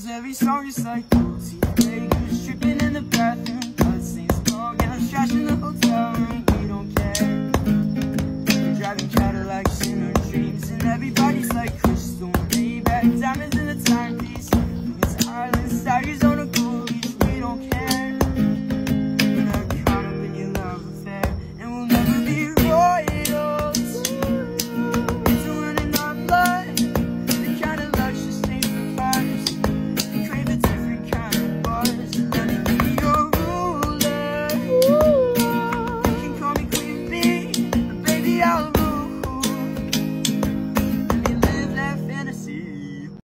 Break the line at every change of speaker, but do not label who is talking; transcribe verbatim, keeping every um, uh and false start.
Cause every song is like gold. See the Lakers tripping in the bathroom, bloodstains, ball gowns, trash in the hotel room. We don't care.